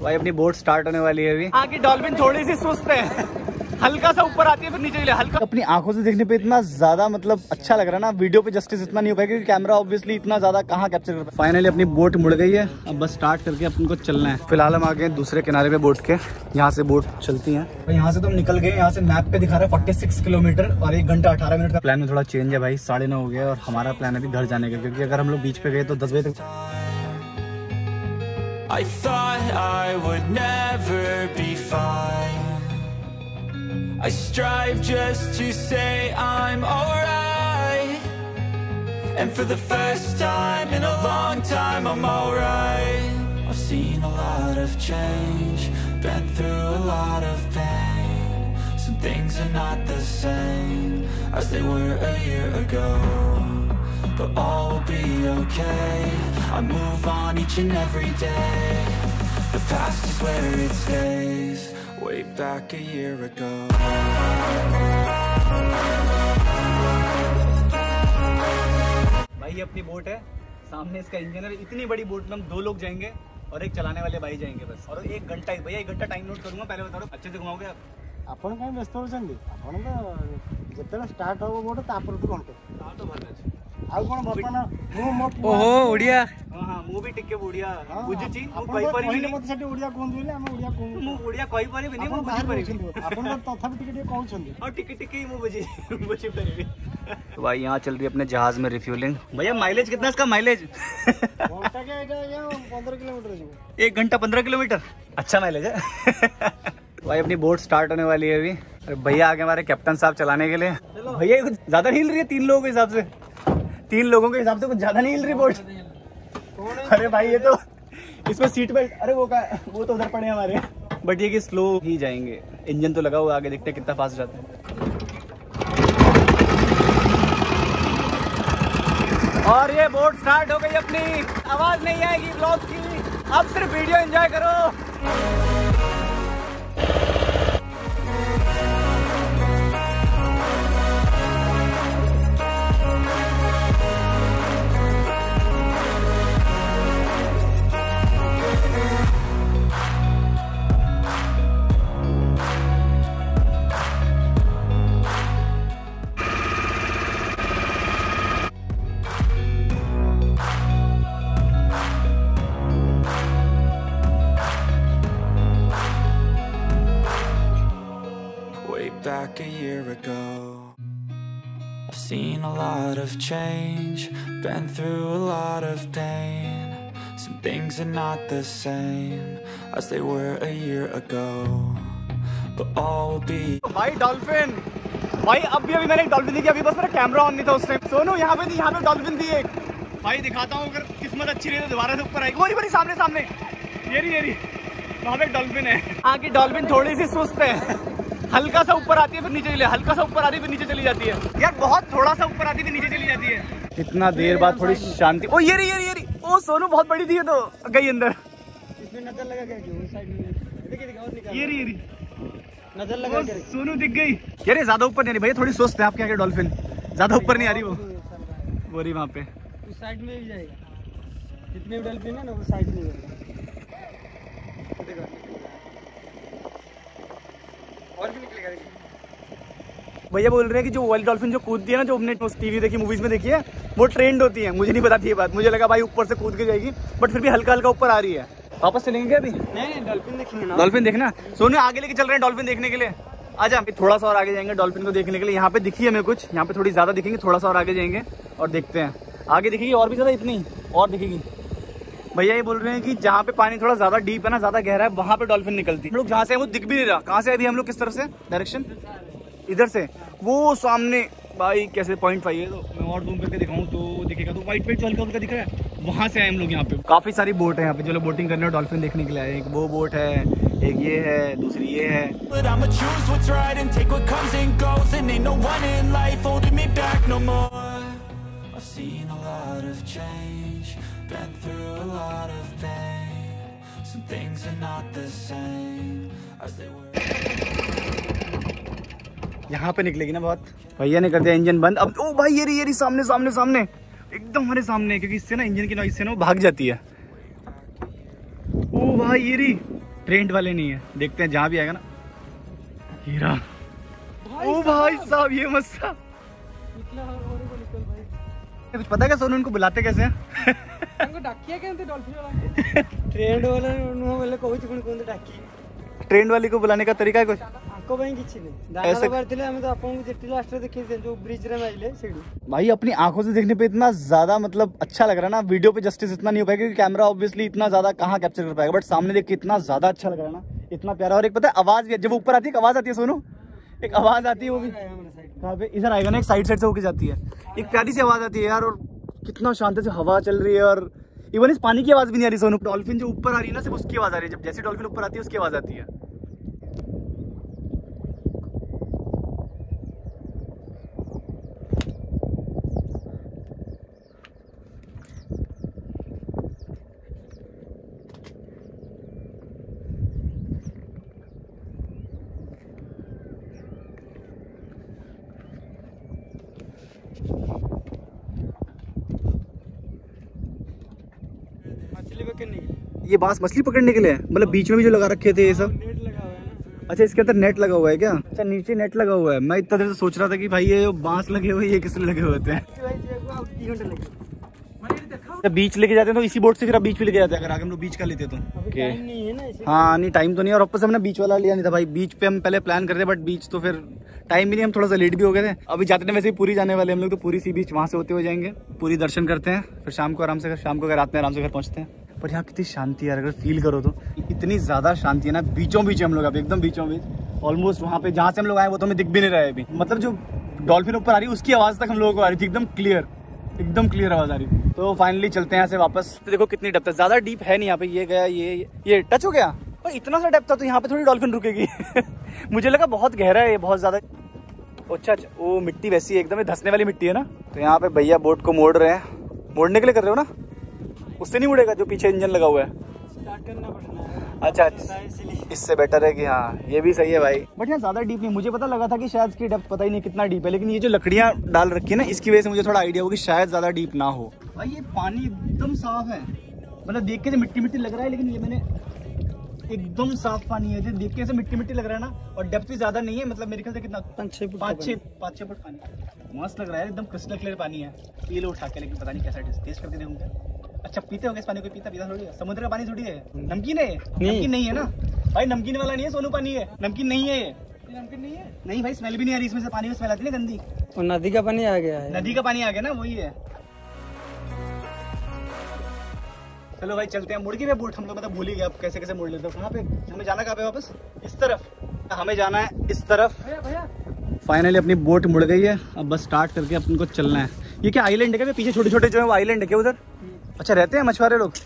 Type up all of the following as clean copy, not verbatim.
भाई अपनी boat start होने वाली है अभी। आगे डॉल्फिन थोड़ी सी सुस्त है, हल्का सा ऊपर आती है फिर नीचे हल्का। अपनी आंखों से देखने पे इतना ज्यादा मतलब अच्छा लग रहा है ना, वीडियो पे जस्टिस इतना नहीं हो पाएगा क्योंकि कैमरा ऑब्वियसली इतना ज्यादा कहाँ कैप्चर कर पाए। फाइनली अपनी बोट मुड़ गई है, अब बस स्टार्ट करके अपन को चलना है। फिलहाल हम आ गए दूसरे किनारे पे बोट के, यहाँ से बोट चलती है। यहाँ से तो हम निकल गए, यहाँ से मैप पे दिखा रहा है 46 किलोमीटर और 1 घंटा 18 मिनट का। प्लान में थोड़ा चेंज है भाई, 9:30 हो गया और हमारा प्लान है अभी घर जाने का, क्योंकि अगर हम लोग बीच पे गए तो 10 बजे तक। I thought I would never be fine. I strive just to say I'm alright. And for the first time in a long time I'm alright. I've seen a lot of change, been through a lot of pain. Some things are not the same as they were a year ago, but all will be okay. I move on each and every day. The past is where it stays. Way back a year ago. भाई ये अपनी boat है, सामने इसका engine है। इतनी बड़ी boat में हम 2 लोग जाएंगे और एक चलाने वाले भाई जाएंगे बस। और 1 घंटा ही भैया, 1 घंटा टाइम नोट करूंगा, पहले बता रहा हूँ। अच्छे से घुमाओगे आप? ଆପଣ କାହିଁ ବ୍ୟସ୍ତ ହେଉଛନ୍ତି? ଆପଣ ତ ଯେତେବେଳେ ଷ୍ଟାର୍ଟ ହେବ ବୋଟ ତାପରଠୁ ଘଣ୍ଟେ तो भल अच्छे। ଆଉ କ'ଣ ବର୍ତ୍ତମାନ ମୁଁ ମୋ ओहो ओडिया। हां मु भी टिके ओडिया बुझिची, मु कहि परिबिनी। ମତେ ସେଠି ଓଡ଼ିଆ କୁହନ୍ତୁ ବୋଲି ଆମେ ଓଡ଼ିଆ କହୁ। मु ओडिया कहि परिबिनी, मु बुझि परिबिनी। ଆପଣ ତ ତଥାପି ଟିକେ ଟିକେ କହୁଛନ୍ତି। और टिके टिके मु बुझि परिबिनी। तो भाई यहाँ चल रही है अपने जहाज में रिफ्यूलिंग। भैया माइलेज कितना इसका? माइलेज घंटा के 15 किलोमीटर ଯିବ। 1 घंटा 15 किलोमीटर, अच्छा माइलेज है। भाई अपनी बोट स्टार्ट होने वाली है अभी। अरे भैया आगे हमारे कैप्टन साहब चलाने के लिए। भैया कुछ ज्यादा नहीं हिल रही है 3 लोगों के हिसाब से? 3 लोगों के हिसाब से कुछ ज्यादा नहीं हिल रही बोट। अरे भाई ये तो इसमें सीट बेल्ट, अरे वो तो उधर पड़े हमारे। बट ये कि स्लो ही जाएंगे, इंजन तो लगा हुआ, आगे देखते हैं कितना फास्ट जाते हैं। और ये बोट स्टार्ट हो गई अपनी। आवाज नहीं आएगी ब्लॉग की, अब सिर्फ वीडियो एंजॉय करो। Back a year ago, I've seen a lot of change, been through a lot of pain. Some things are not the same as they were a year ago, but all will be. भाई dolphin, भाई अभी मैंने एक dolphin देखी, अभी बस मेरा camera on नहीं था उस टाइम। सोनू यहाँ पे डॉल्फिन थी एक। भाई दिखाता हूँ, अगर किस्मत अच्छी रही तो दोबारा से ऊपर आएगी। वही सामने सामने ये रही वहाँ पे एक डॉल्फिन है। आगे डॉल्फिन थोड़ी सी सुस्त है, हल्का सा ऊपर आती है फिर नीचे चली, हल्का सा ऊपर आती है फिर नीचे चली जाती है। यार बहुत थोड़ा सा ऊपर आती है फिर नीचे चली जाती है। इतना देर बाद थोड़ी शांति। ओ ये रही। ओ सोनू बहुत बड़ी थी ये तो, गई अंदर। इसमें नजर लगा क्या उस साइड में? देखिए और निकाल। ये रही नजर लगा क्या? सोनू दिख गई। यार ज्यादा ऊपर नहीं रही भैया, थोड़ी सुस्त है आपके आगे डॉल्फिन, ज्यादा ऊपर नहीं आ रही वो रही वहाँ पे। उस साइड में भी जाएगा, जितने भी डॉल्फिन है ना वो साइड में जाएगा। और भी निकलेगा। भैया बोल रहे हैं कि जो वाइल्ड डॉल्फिन जो कूदती है ना, जो हमने टीवी देखी, मूवीज में देखी है, वो ट्रेंड होती है। मुझे नहीं पता थी ये बात, मुझे लगा भाई ऊपर से कूद के जाएगी, बट फिर भी हल्का हल्का ऊपर आ रही है। वापस चलेंगे अभी? नहीं डॉल्फिन देखेंगे ना। डॉल्फिन देखना सोनू, आगे लेके चल रहे हैं डॉल्फिन देखने के लिए। आजा थोड़ा सा और आगे जाएंगे डॉल्फिन को देखने के लिए। यहाँ पे दिखी हमें कुछ, यहाँ पे थोड़ी ज्यादा दिखेंगे, थोड़ा सा और आगे जाएंगे और देखते हैं। आगे दिखेगी और भी ज्यादा, इतनी और दिखेगी। भैया ये बोल रहे हैं कि जहाँ पे पानी थोड़ा ज्यादा डीप है ना, ज्यादा गहरा है, वहाँ पे डॉल्फिन निकलती है। हम लोग जहाँ से हैं वो दिख भी नहीं रहा। कहाँ से अभी हम लोग, किस तरफ से डायरेक्शन? इधर से वो सामने। भाई कैसे 0.5 है, तो मैं और जूम करके दिखाऊं तो दिखेगा। तो व्हाइट पेट हल्का हल्का दिख रहा है, वहाँ से आए हम लोग। यहाँ पे काफी सारी बोट है यहाँ पे, जो लोग बोटिंग करने और डॉल्फिन देखने के लिए आए। एक वो बोट है, एक ये है, दूसरी ये है। यहाँ पे निकलेगी ना बहुत। भैया ने कर दिया इंजन बंद। अब ओ भाई ये रही सामने सामने सामने, एकदम हमारे सामने, क्योंकि इससे ना इंजन की नॉइस से ना वो भाग जाती है। ओ भाई ये रही, ट्रेंड वाले नहीं है। देखते हैं जहाँ भी आएगा ना। हीरा, ओ भाई साहब ये मस्सा कुछ पता है क्या सोनू, उनको बुलाते कैसे हैं? ट्रेंड वाली को बुलाने का तरीका है कुछ? ऐसे भाई अपनी आंखों से देखने पे इतना ज्यादा मतलब अच्छा लग रहा है ना। वीडियो पे जस्टिस इतना नहीं हो पाएगा क्योंकि कैमरा ऑब्वियसली इतना ज्यादा कहाँ कैप्चर कर पाएगा, बट सामने देख के इतना ज्यादा अच्छा लग रहा है ना, इतना प्यारा। और एक पता है आवाज भी, जब ऊपर आती है आवाज आती है सोनू, एक आवाज आती है, वो भी कहाँ पे, इधर आएगा ना, एक साइड से होके जाती है, एक प्यारी सी आवाज आती है यार। और कितना शांति से हवा चल रही है, और इवन इस पानी की आवाज भी नहीं आ रही सोनू। डॉल्फिन जो ऊपर आ रही है ना, सिर्फ उसकी आवाज आ रही है। जब जैसे डॉल्फिन ऊपर आती है उसकी आवाज आती है। ये बांस मछली पकड़ने के लिए, मतलब बीच में भी जो लगा रखे थे ये सब नेट लगा हुआ है ना? अच्छा इसके अंदर नेट लगा हुआ है क्या? अच्छा नीचे नेट लगा हुआ है। मैं इतना देर से सोच रहा था कि भाई ये बांस लगे हुए ये किस लिए लगे हुए थे। बीच लेके जाते हैं तो इसी बोट से फिर बीच भी लेके जाते हैं, अगर आगे हम लोग बीच का लेते तो। टाइम नहीं है ना। हाँ नहीं टाइम तो नहीं, और वापस हमने बीच वाला लिया नहीं था भाई। बीच पे हम पहले प्लान करते, बट बीच तो फिर टाइम भी नहीं, हम थोड़ा सा लेट भी हो गए थे। अभी जाते हैं वैसे ही पूरी जाने वाले हम लोग, तो पूरी सी बीच वहाँ से होते हुए जाएंगे, पूरी दर्शन करते हैं, फिर शाम को आराम से, शाम को रात में आराम से घर पहुँचते हैं। पर यहाँ कितनी शांति है, अगर फील करो तो इतनी ज्यादा शांति है ना। बीचों बीच हम लोग अभी एकदम बीचों बीच, ऑलमोस्ट वहाँ पे जहाँ से हम लोग आए वो तो हमें दिख भी नहीं रहा है अभी। मतलब जो डॉल्फिन ऊपर आ रही है उसकी आवाज तक हम लोगों को आ रही थी, एकदम क्लियर आवाज आ रही थी। तो फाइनली चलते हैं यहाँ से वापस। तो देखो कितनी डेप्थ है, ज्यादा डीप है नहीं यहाँ पे। ये गया, ये टच हो गया, और इतना सा डेप्थ था तो यहाँ पे थोड़ी डॉल्फिन रुकेगी। मुझे लगा बहुत गहरा है ये, बहुत ज्यादा। अच्छा वो मिट्टी वैसी है एकदम, धंसने वाली मिट्टी है ना। तो यहाँ पे भैया बोट को मोड़ रहे हैं, मोड़ने के लिए कर रहे हो ना? उससे नहीं मुड़ेगा जो पीछे इंजन लगा हुआ है? स्टार्ट करना पड़ना है। अच्छा इससे बेटर है कि हाँ ये भी सही है भाई। बट यहाँ ज्यादा डीप नहीं, मुझे पता लगा था कि शायद इसकी डेप्थ पता ही नहीं कितना डीप है, लेकिन ये जो लकड़ियाँ डाल रखी है ना इसकी वजह से मुझे थोड़ा आइडिया हो कि शायद ज्यादा डीप ना हो। भाई ये पानी एकदम साफ है, मतलब देख के मिट्टी मिट्टी लग रहा है, लेकिन ये मैंने एकदम साफ पानी है, देख के ऐसे मिट्टी मिट्टी लग रहा है ना। और डेप्थ भी ज्यादा नहीं है, मतलब मेरे ख्याल से कितना 5-6 फुट पानी। मस्त लग रहा है, एकदम क्रिस्टल क्लियर पानी है। पी लो उठा के, लेकिन पता नहीं कैसा टेस्ट करके देखूंगा। अच्छा पीते होंगे इस पानी को? पीता थोड़ी है, समुद्र का पानी थोड़ी है। नमकीन है? नमकीन नहीं है ना भाई, नमकीन वाला नहीं है सोनू, पानी है, नमकीन नहीं है ये। नमकीन नहीं है? नहीं भाई, स्मेल भी नहीं आ रही इसमें से, पानी में स्मेल आती है ना गंदी। और नदी का पानी आ गया है, नदी का पानी आ गया ना, वही है। चलो भाई चलते हैं। मुड़ के बोट हम लोग मतलब भूल ही गए, अब कैसे कैसे मुड़ लेते हैं। कहाँ पे हमें जाना, कहाँ पे वापस? इस तरफ हमें जाना है, इस तरफ। फाइनली अपनी बोट मुड़ गई है, अब बस स्टार्ट करके अपन को चलना है। ये क्या आइलैंड है क्या? पीछे छोटे छोटे जो है वो आइलैंड है क्या उधर? अच्छा रहते हैं मछुआरे लोग?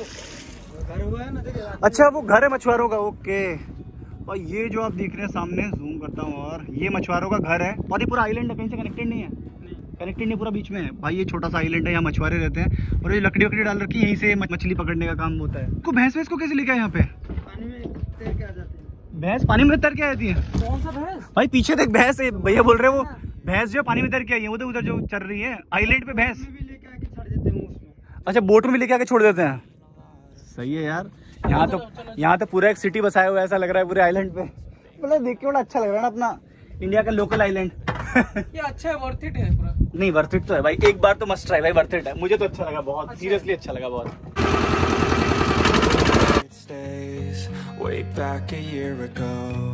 अच्छा वो घर है मछुआरों का, ओके। और ये जो आप देख रहे हैं सामने, जूम करता हूँ, और ये मछुआरों का घर है। और ये पूरा आइलैंड है, कहीं से कनेक्टेड नहीं है? कनेक्टेड नहीं, पूरा बीच में है भाई। ये छोटा सा आइलैंड है, यहाँ मछुआरे रहते हैं, और ये लकड़ी वकड़ी डाल रखी है, यहीं से मछली पकड़ने का काम होता है। को भैंस को कैसे लेके आए यहाँ पे? पानी में तैर के आ जाती है। भैंस पानी में तैर के आ जाती है? कौन सा भैंस भाई? पीछे देख भैंस है, भैया बोल रहे हैं वो भैंस जो पानी में तैर के आई है, उधर उधर जो चल रही है आइलैंड पे भैंस। अच्छा बोट में भी लेके आके छोड़ देते हैं, सही है यार। यहाँ तो पूरा एक सिटी बसाया हुआ है, ऐसा लग रहा है पूरे आइलैंड पे। मतलब देख के बड़ा अच्छा लग रहा है ना, अपना इंडिया का लोकल आइलैंड। ये अच्छा है, वर्थ इट है पूरा। नहीं वर्थ इट तो है भाई, एक बार तो मस्ट ट्राई भाई, वर्थ इट है। मुझे तो अच्छा लगा बहुत, सीरियसली अच्छा लगा बहुत। Way back a year ago,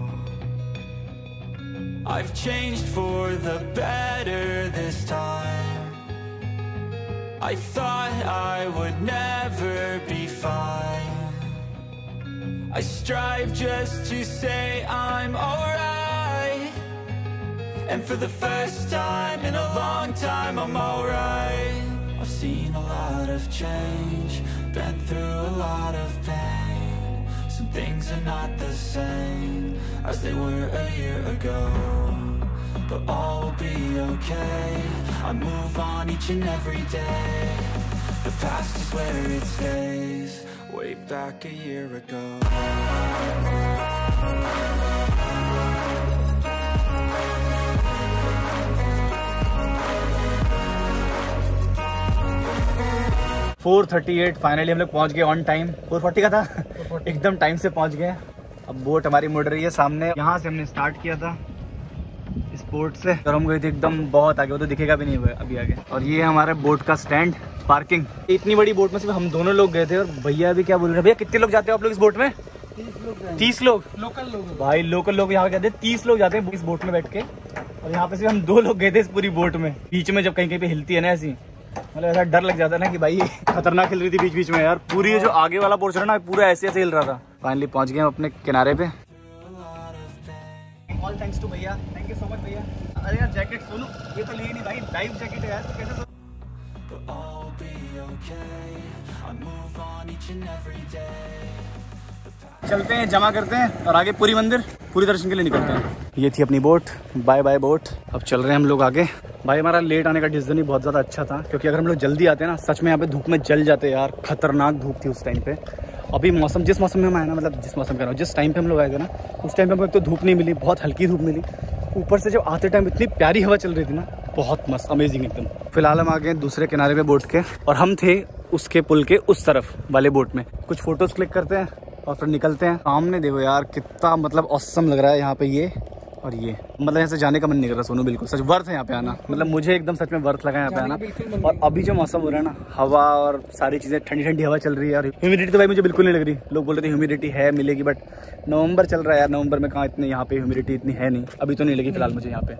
I've changed for the better this time. I thought I would never be fine. I strive just to say I'm alright, and for the first time in a long time I'm alright. I've seen a lot of change, been through a lot of pain. Some things are not the same as they were a year ago, but all will be okay. I move on each and every day. The past is where it stays. Way back a year ago. 4:38 finally हम लोग पहुंच गए on time. 4:40 का था एकदम time से पहुंच गए। अब बोट हमारी मुड़ रही है सामने। यहाँ से हमने स्टार्ट किया था इस बोट से और हम गए थे एकदम बहुत आगे, वो तो दिखेगा भी नहीं हुआ अभी आगे। और ये हमारे बोट का स्टैंड, पार्किंग। इतनी बड़ी बोट में सिर्फ हम दोनों लोग गए थे और भैया भी क्या बोल रहे हैं, भैया कितने लोग जाते हो आप लोग इस बोट में? 30 लोग लोकल लोग भाई, लोकल लोग यहाँ कहते हैं 30 लोग जाते हैं इस बोट में बैठ के। और यहाँ पे सिर्फ हम 2 लोग गए थे इस पूरी बोट में। बीच में जब कहीं कहीं पे हिलती है ना ऐसी, मतलब ऐसा डर लग जाता है ना कि भाई खतरनाक हिल रही थी बीच बीच में यार। पूरी जो आगे वाला पोर्शन है ना पूरा ऐसे ऐसे हिल रहा था। फाइनली पहुंच गए हम अपने किनारे पे। ऑल थैंक्स टू भैया, थैंक यू सो मच भैया। अरे यार जैकेट सोनू ये तो लिए नहीं भाई, लाइफ जैकेट है यार, तो कैसे चलते हैं, जमा करते हैं और आगे पूरी मंदिर पूरी दर्शन के लिए निकलते हैं। ये थी अपनी बोट, बाय बाय बोट। अब चल रहे हैं हम लोग आगे। भाई हमारा लेट आने का डिसीजन ही बहुत ज़्यादा अच्छा था, क्योंकि अगर हम लोग जल्दी आते हैं ना सच में यहाँ पे धूप में जल जाते यार। खतरनाक धूप थी उस टाइम पे। अभी मौसम जिस मौसम में हम आए ना, मतलब जिस मौसम कह रहा हूँ, जिस टाइम पे हम लोग आए थे ना उस टाइम पे हमको एक तो धूप नहीं मिली, बहुत हल्की धूप मिली। ऊपर से जब आते टाइम इतनी प्यारी हवा चल रही थी ना, बहुत मस्त, अमेजिंग एकदम। फिलहाल हम आ गए दूसरे किनारे पे बोट के और हम थे उसके पुल के उस तरफ वाले बोट में। कुछ फोटोज क्लिक करते हैं और फिर निकलते हैं। सामने देखो यार कितना मतलब ऑसम लग रहा है यहाँ पे ये और ये, मतलब यहाँ से जाने का मन नहीं कर रहा सोनू, बिल्कुल सच वर्थ है यहाँ पे आना। मतलब मुझे एकदम सच में वर्थ लगा यहाँ पे आना। और अभी जो मौसम हो रहा है ना, हवा और सारी चीज़ें, ठंडी ठंडी हवा चल रही है। और ह्यूमिडिटी तो भाई मुझे बिल्कुल नहीं लग रही। लोग बोल रहे थे ह्यूमिडिटी है मिलेगी, बट नवंबर चल रहा है यार, नवंबर में कहाँ इतने यहाँ पे ह्यूमिडिटी इतनी है नहीं, अभी तो नहीं लगी फिलहाल मुझे यहाँ पे।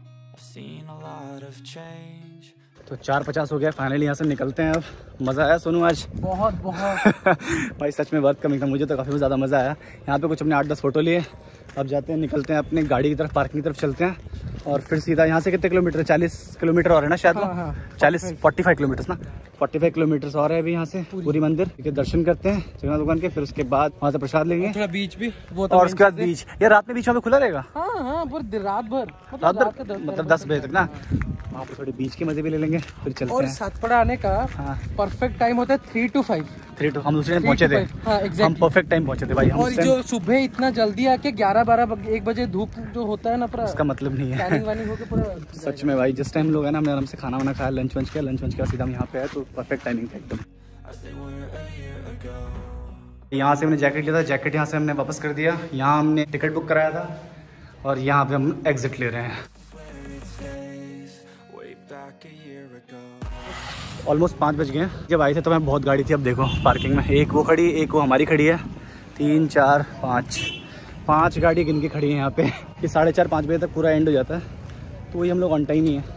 तो 4:50 हो गया, फाइनली यहाँ से निकलते हैं। अब मज़ा आया सोनू आज? बहुत बहुत भाई सच में वर्थ कमिंग था, मुझे तो काफ़ी ज़्यादा मज़ा आया। यहाँ पे कुछ अपने 8-10 फोटो लिए। अब जाते हैं, निकलते हैं अपने गाड़ी की तरफ, पार्किंग की तरफ चलते हैं और फिर सीधा यहाँ से कितने किलोमीटर, 40 किलोमीटर और है ना शायद? हाँ, 45 किलोमीटर ना, 45 किलोमीटर और है अभी यहाँ से पूरी मंदिर के दर्शन करते हैं जगन्नाथ भगवान के। फिर उसके बाद वहाँ से प्रसाद लेंगे, थोड़ा बीच भी वो, और उसके बाद बीच। यार रात में बीच में खुला रहेगा? हाँ रात भर मतलब 10 बजे तक ना। वहाँ पे थोड़ी बीच के मजे भी ले लेंगे, फिर चलते और हैं। सातपड़ा आने का परफेक्ट टाइम होता है 3 to 5। हम दूसरे दिन पहुंचे थे। हाँ, हम परफेक्ट टाइम पहुंचे थे भाई। हम और जो सुबह इतना जल्दी आके 11-12-1 बजे धूप जो होता है ना, पूरा उसका मतलब नहीं है सच में भाई। जिस टाइम लोग है ना, हमने आराम से खाना वाना खाया, लंच वंच किया, सीधा हम यहाँ पे आए तो परफेक्ट टाइमिंग था एकदम। यहाँ से हमने जैकेट लिया था, जैकेट यहाँ से हमने वापस कर दिया। यहाँ हमने टिकट बुक कराया था और यहाँ पे हम एग्जिट ले रहे हैं। ऑलमोस्ट 5 बज गए। जब आए थे तो मैं बहुत गाड़ी थी, अब देखो पार्किंग में एक वो खड़ी, एक वो हमारी खड़ी है। 3, 4, 5 गाड़ी गिन के खड़ी है यहाँ पे। ये 4:30-5 बजे तक पूरा एंड हो जाता है, तो वही हम लोग ऑन टाइम ही है।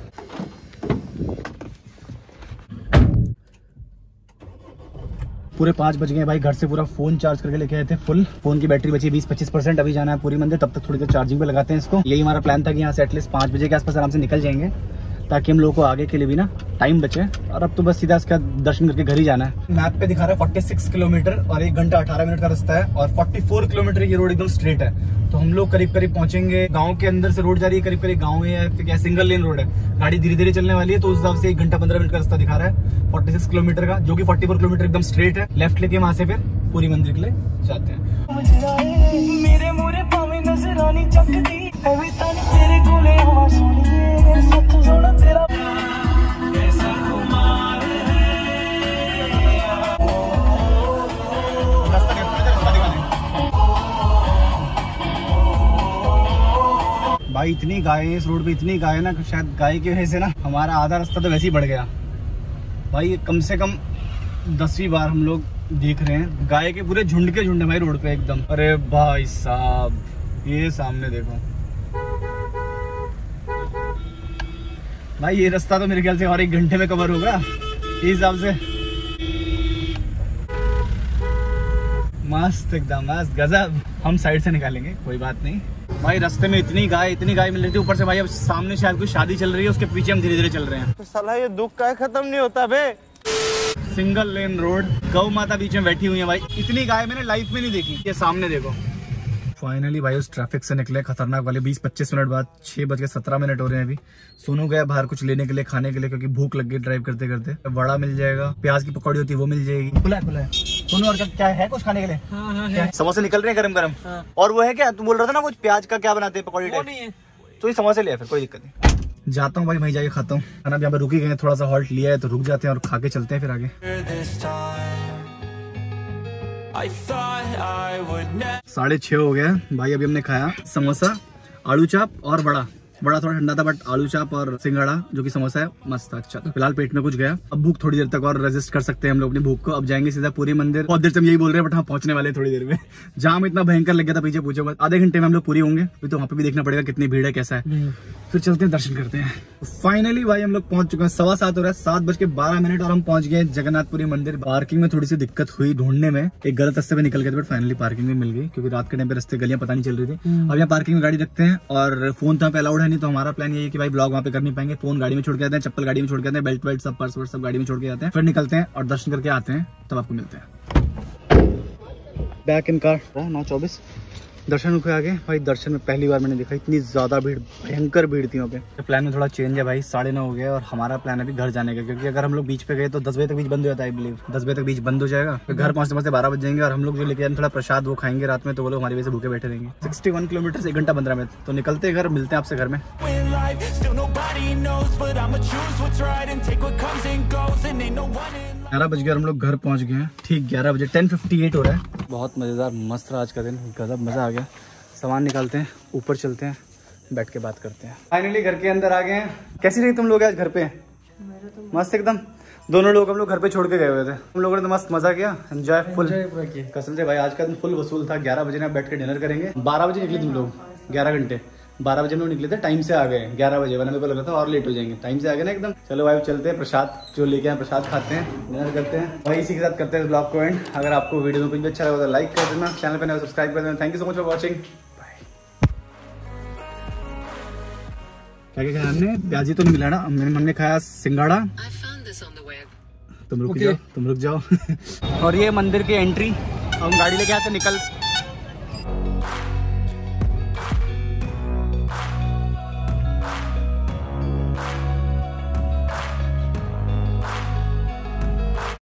पूरे 5 बज गए भाई। घर से पूरा फ़ोन चार्ज करके लेके आए थे फुल। फ़ोन की बैटरी बची 20-25%। अभी जाना है पूरी मंदिर, तब तक थोड़ी देर चार्जिंग पे लगाते हैं इसको। यही हमारा प्लान था कि यहाँ से एटलीस्ट 5 बजे के आसपास आराम से निकल जाएंगे, ताकि हम लोगों को आगे के लिए भी ना टाइम बचे। और अब तो बस सीधा इसका दर्शन करके घर ही जाना है। मैप पे दिखा रहा है 46 किलोमीटर और 1 घंटा 18 मिनट का रास्ता है और 44 किलोमीटर ये रोड एकदम स्ट्रेट है। तो हम लोग करीब करीब पहुंचेंगे। गांव के अंदर से रोड जा रही है, करीब करीब गांव है, फिर क्या सिंगल लेन रोड है, गाड़ी धीरे धीरे चलने वाली है। तो उस हिसाब से 1 घंटा 15 मिनट का रास्ता दिखा रहा है 46 किलोमीटर का, जो कि 44 किलोमीटर एकदम स्ट्रेट है। लेफ्ट लेके वहां से फिर पूरी मंदिर के लिए जाते हैं। भाई इतनी गाय है इस रोड पे, इतनी गाय है ना, शायद गाय की वजह से ना हमारा आधा रास्ता तो वैसे ही बढ़ गया भाई। कम से कम 10वीं बार हम लोग देख रहे हैं गाय के पूरे झुंड के झुंड है भाई रोड पे एकदम। अरे भाई साहब ये सामने देखो भाई, ये रास्ता तो मेरे ख्याल से और 1 घंटे में कवर होगा इस हिसाब से। मस्त एकदम मस्त गजब। हम साइड से निकालेंगे, कोई बात नहीं भाई। रास्ते में इतनी गाय मिल रही थी, ऊपर से भाई अब सामने शायद कोई शादी चल रही है, उसके पीछे हम धीरे धीरे चल रहे हैं। तो साला ये दुख का खत्म नहीं होता बे। सिंगल लेन रोड, गौ माता बीच में बैठी हुई है भाई। इतनी गाय मैंने लाइफ में नहीं देखी। ये सामने देखो। फाइनली भाई उस ट्रैफिक से निकले खतरनाक वाले 20-25 मिनट बाद। 6:17 हो रहे हैं अभी। सोनू गया बाहर कुछ लेने के लिए, खाने के लिए, क्योंकि भूख लग गई ड्राइव करते करते। वड़ा मिल जाएगा, प्याज की पकौड़ी होती है वो मिल जाएगी। खुला है सोनू। और क्या है कुछ खाने के लिए? हाँ है। समोसे निकल रहे हैं गरम गरम। और वो है क्या तू बोल रहा था ना कुछ प्याज का क्या बनाते हैं पकौड़ी टाइप? नहीं है तो ये समोसे ले, फिर कोई दिक्कत नहीं। जाता हूँ भाई, वहीं जाके खाता हूँ खाना। यहाँ पे रुक ही गए, थोड़ा सा हॉल्ट लिया है तो रुक जाते हैं और खा के चलते हैं फिर आगे। I thought I would never 6:30 हो गया भाई। अभी हमने खाया समोसा, आलू चाप और बड़ा थोड़ा ठंडा था, बट आलू चाप और सिंगाड़ा जो कि समोसा है मस्त था, अच्छा था। फिलहाल पेट में कुछ गया, अब भूख थोड़ी देर तक और रेजिस्ट कर सकते हैं हम लोग अपनी भूख को। अब जाएंगे सीधा पूरी मंदिर। बहुत देर से हम यही बोल रहे हैं, बट हाँ पहुंचने वाले थोड़ी देर में। जाम इतना भयंकर लग गया था पीछे, पूछो मत। आधे घंटे में हम लोग पूरी होंगे, तो वहाँ पे भी देखना पड़ेगा कितनी भीड़ है, कैसा है। फिर चलते हैं, दर्शन करते हैं। फाइनली भाई हम लोग पहुंच चुके हैं, 7:15 हो रहा है, 7:12 और हम पहुंच गए जगन्नाथपुरी मंदिर। पार्किंग में थोड़ी सी दिक्कत हुई ढूंढने में, एक गलत रास्ते पे निकल गए थे, बट फाइनली पार्किंग में मिल गई, क्योंकि रात के टाइम पे रास्ते गलियां पता नहीं चल रही थी। अब यहाँ पार्किंग में गाड़ी रखते हैं, और फोन तो यहाँ पे अलाउड है नहीं, तो हमारा प्लान ये है कि भाई ब्लॉग वहाँ पे कर नहीं पाएंगे। फोन गाड़ी में छोड़ के आते हैं, चप्पल गाड़ी में छोड़ के आते हैं, बेल्ट वेल्ट सब पर्स वर्स सब गाड़ी में छोड़ के आते हैं। फिर निकलते हैं और दर्शन करके आते हैं, तब आपको मिलते हैं। बैक इन कार 9:24 दर्शन होके आगे भाई। दर्शन में पहली बार मैंने देखा इतनी ज्यादा भीड़, भयंकर भीड़ थी वहाँ पे। प्लान में थोड़ा चेंज है भाई, 9:30 हो गया और हमारा प्लान है अभी घर जाने का, क्योंकि अगर हम लोग बीच पे गए तो 10 बजे तक बीच बंद हो जाता है। आई बिलीव 10 बजे तक बीच बंद हो जाएगा, फिर घर पहुंचते पहुंचते 12 बज जाएंगे। और हम लोग जो लेके आए थोड़ा प्रसाद वो खाएंगे रात में, तो वो लोग हमारी वजह से भूखे बैठे रहेंगे। 61 किलोमीटर 1 घंटा 15 मिनट, तो निकलते घर, मिलते हैं आपसे घर में। 11 बज गया, हम लोग घर पहुंच गए हैं ठीक 11 बजे। 10:58 हो रहा है। बहुत मजेदार मस्त रहा आज का दिन, गजब मजा आ गया। सामान निकालते हैं, ऊपर चलते हैं, बैठ के बात करते हैं। फाइनली घर के अंदर आ गए हैं। कैसी रही तुम लोग आज घर पे? मस्त एकदम। दोनों लोग हम लोग घर पे छोड़ के गए हुए थे, हम लोगों ने तो मस्त मजा किया, एंजॉय फुल। कसम से भाई आज का दिन फुल वसूल था। 11 बजे ना बैठ के डिनर करेंगे। 12 बजे निकले तुम लोग, 11 घंटे। 12 बजे हम लोग निकले थे, टाइम से आ गए 11 बजे, वरना मेरे को लगा था और लेट हो जाएंगे। टाइम से आ गए ना एकदम। चलो भाई चलते हैं, प्रसाद जो लेके आए प्रसाद खाते हैं, डिनर करते हैं भाई। इसी के साथ करते हैं ब्लॉग को एंड। अगर आपको वीडियो में कुछ भी अच्छा लगा तो लाइक कर देना, चैनल पर सब्सक्राइब कर देना। Thank you so much for watching. क्या खाया हमने? प्याजी तो नहीं मिला ना, हमने खाया सिंगाड़ा। तुम रुक जाओ, तुम रुक जाओ। और ये मंदिर की एंट्री, हम गाड़ी लेके आते निकल